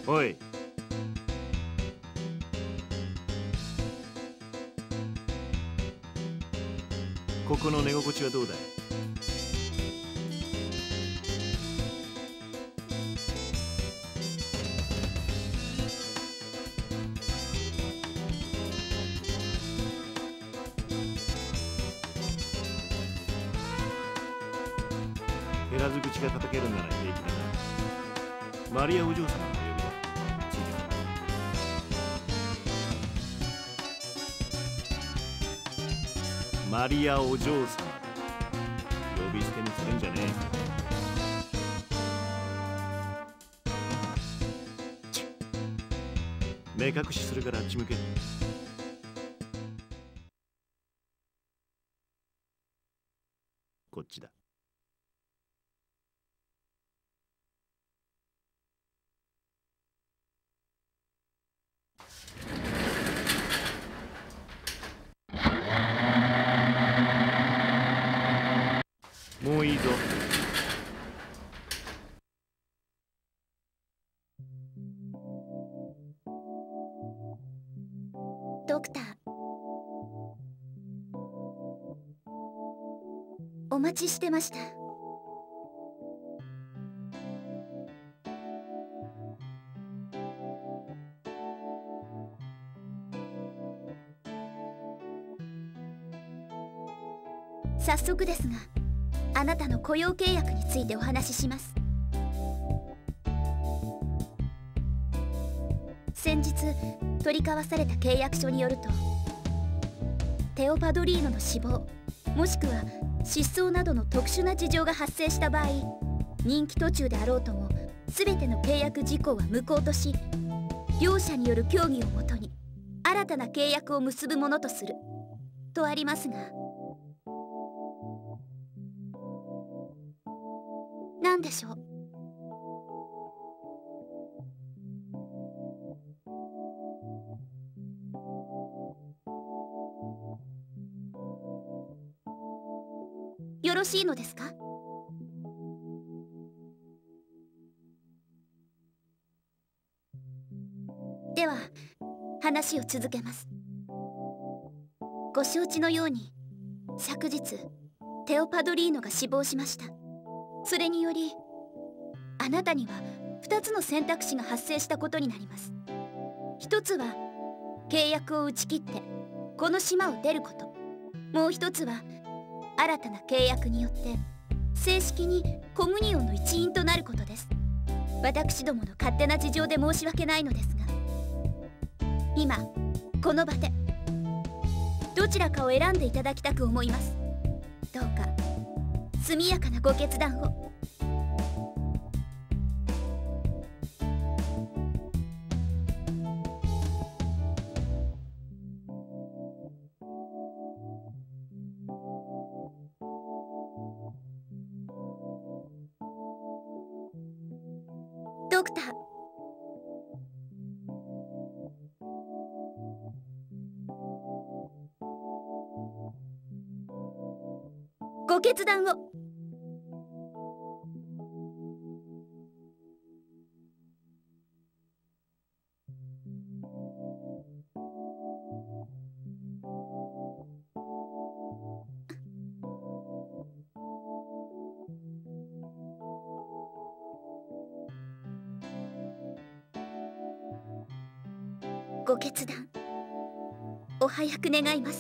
おい、ここの寝心地はどうだい？減らず口が叩けるなら平気だな。マリアお嬢様のお呼びだ。ついてこい。マリアお嬢様だ。呼び捨てにするんじゃねえ。チッ、目隠しするからあっち向け。こっちだ。もういいぞ。 ドクター、お待ちしてました。早速ですが、あなたの雇用契約についてお話しします。先日取り交わされた契約書によると、テオ・パドリーノの死亡もしくは失踪などの特殊な事情が発生した場合、任期途中であろうとも全ての契約事項は無効とし、両者による協議をもとに新たな契約を結ぶものとするとありますが、何でしょう？よろしいのですか？では話を続けます。ご承知のように、昨日テオ・パドリーノが死亡しました。それによりあなたには2つの選択肢が発生したことになります。一つは契約を打ち切ってこの島を出ること、もう一つは新たな契約によって正式にコムニオンの一員となることです。私どもの勝手な事情で申し訳ないのですが、今この場でどちらかを選んでいただきたく思います。どうか速やかなご決断を。ドクター、ご決断を。ご決断お早く願います。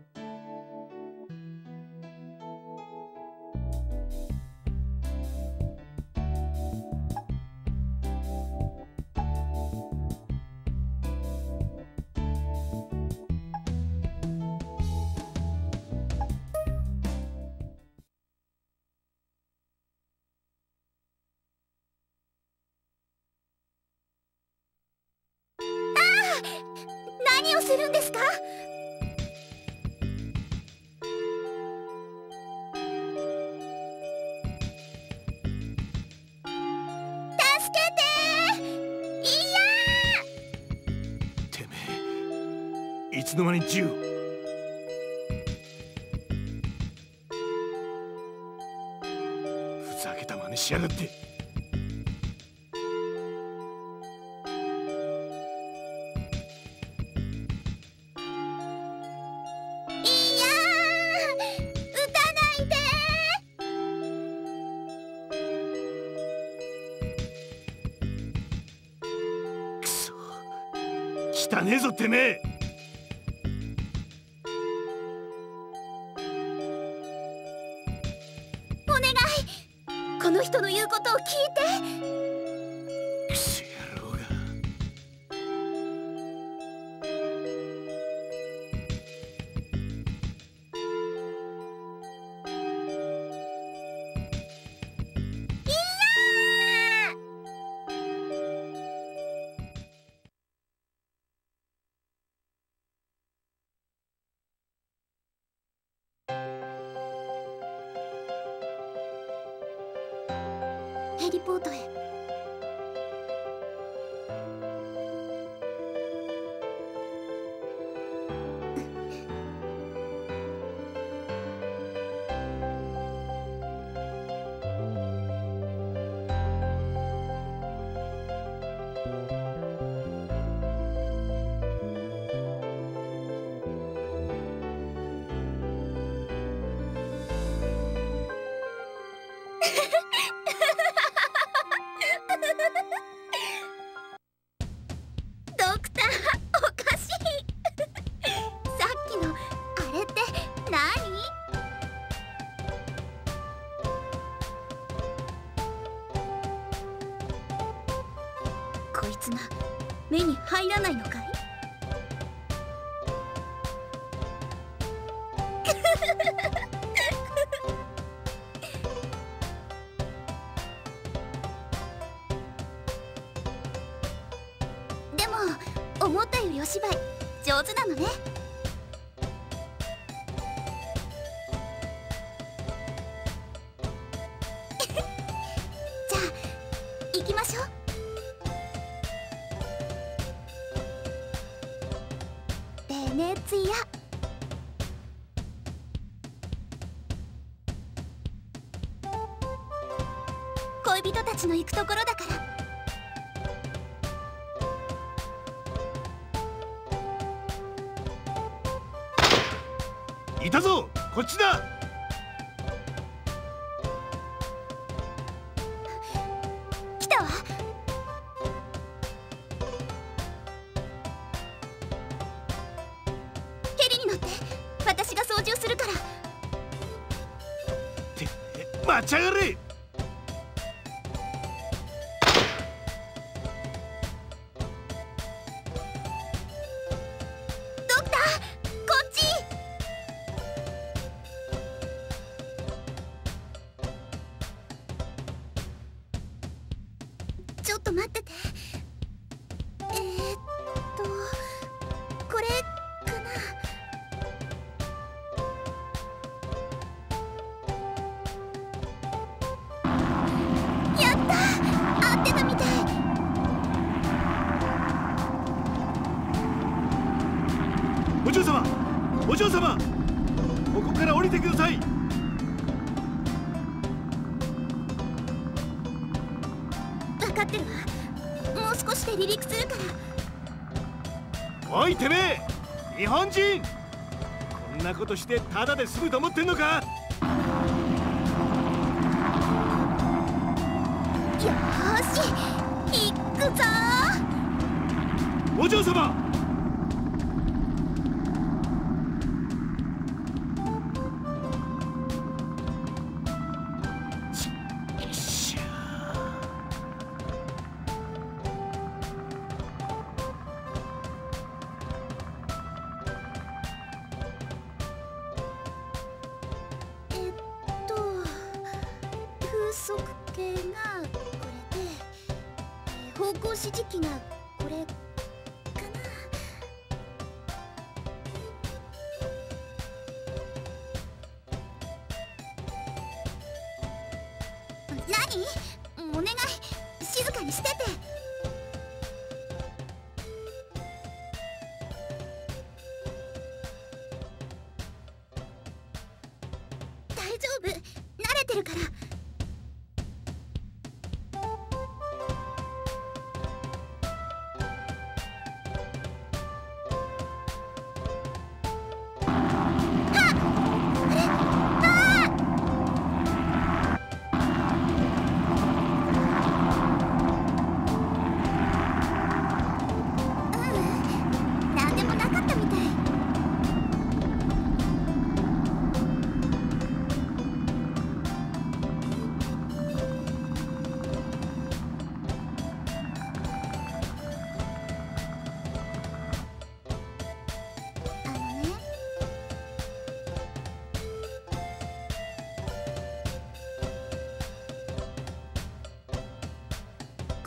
何をするんですか？助けて！いやー！てめえ、いつの間に銃を。ふざけた真似しやがって。 汚ねえぞてめえ。 お願い、この人の言うことを聞いて。 クソ野郎が。 ヘリポートへ。ドクター、おかしい。さっきのあれって何？こいつが目に入らないのかい？でも思ったよりお芝居上手なのね。じゃあ行きましょう。ベネツィア。恋人たちの行くところだから。 いたぞ、こっちだ。 来たわ。ヘリに乗って、私が操縦するから。 待ちやがれ。 ドクター、こっち。ちょっと待ってて。これかな。やった、合ってたみたい。 お嬢様、お嬢様、ここから降りてください。 分かってるわ。もう少しで離陸するから。 おいてめえ、日本人、こんなことしてタダで済むと思ってんのか。 よーし、行くぞお嬢様。よっしゃ。 風速計がこれで、方向指示器がこれかな。何？お願い、静かにしてて。大丈夫、慣れてるから。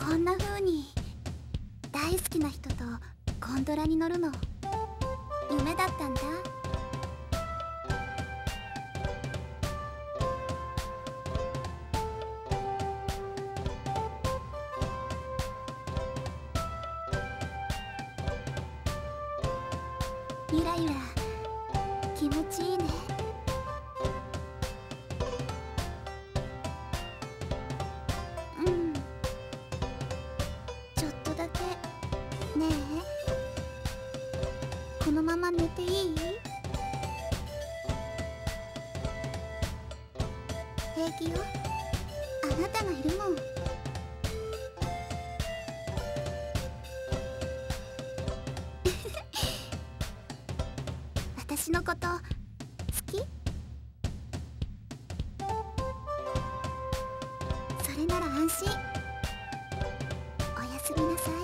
こんな風に大好きな人とゴンドラに乗るの夢だったんだ。ゆらゆら気持ちいいね。うん、ちょっとだけねえ、このまま寝ていい？平気よ、あなたがいるもん。私のこと好き？それなら安心。おやすみなさい。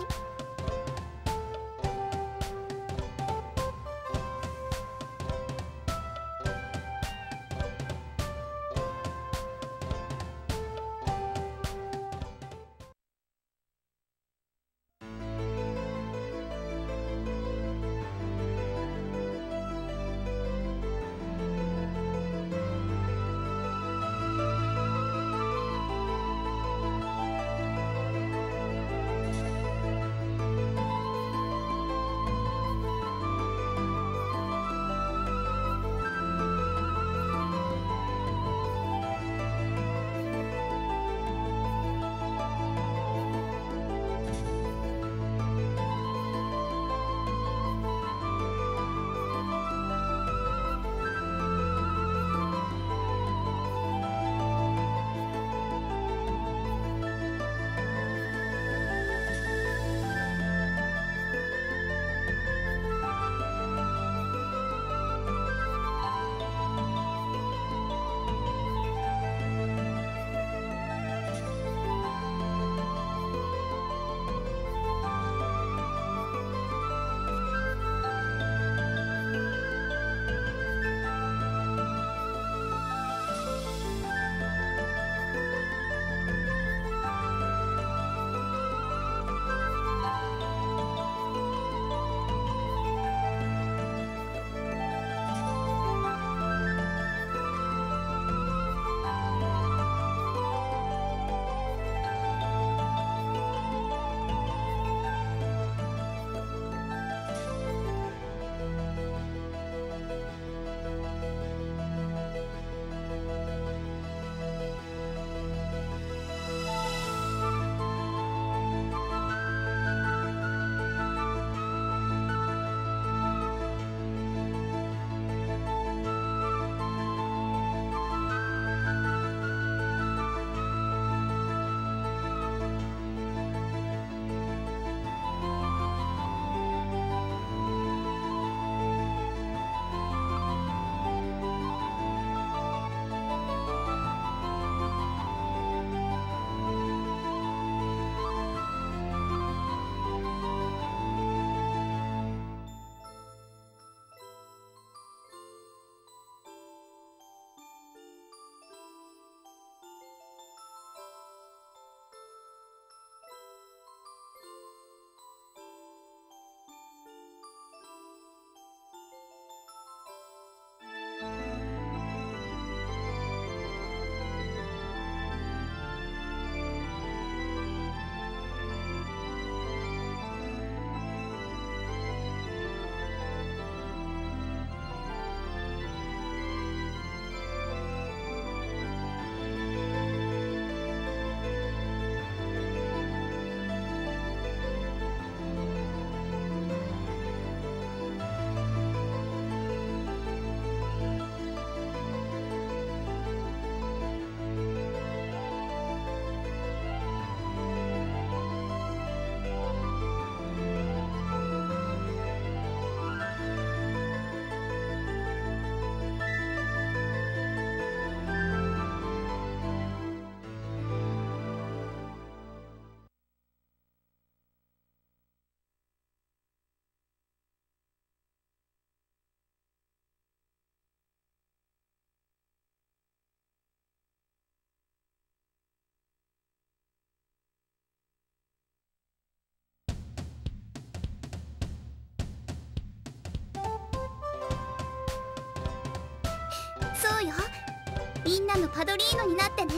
みんなのパドリーノになってね。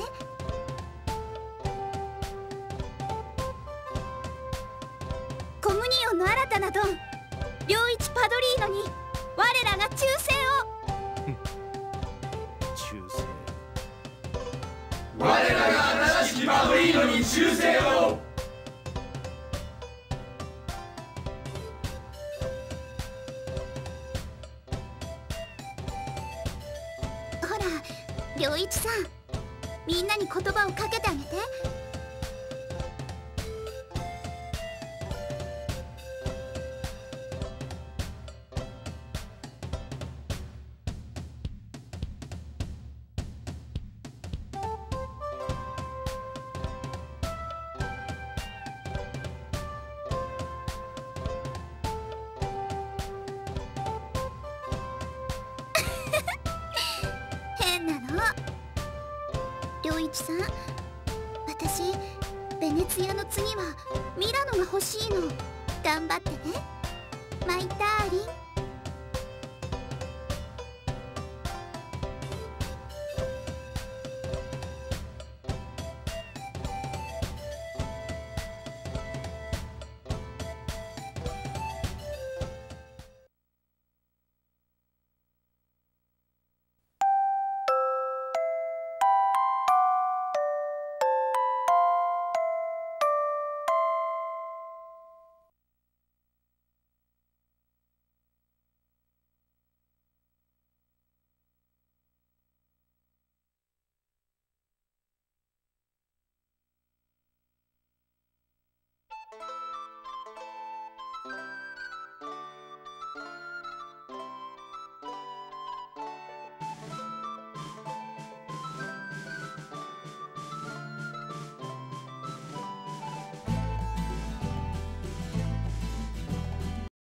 コムニオンの新たなドン良一パドリーノに我らが忠誠を。 忠誠。 我らが新しきパドリーノに忠誠を。 ほら良一さん、みんなに言葉をかけてあげて。変なの。良一さん、私ベネツィアの次はミラノが欲しいの。頑張ってねマイダーリン。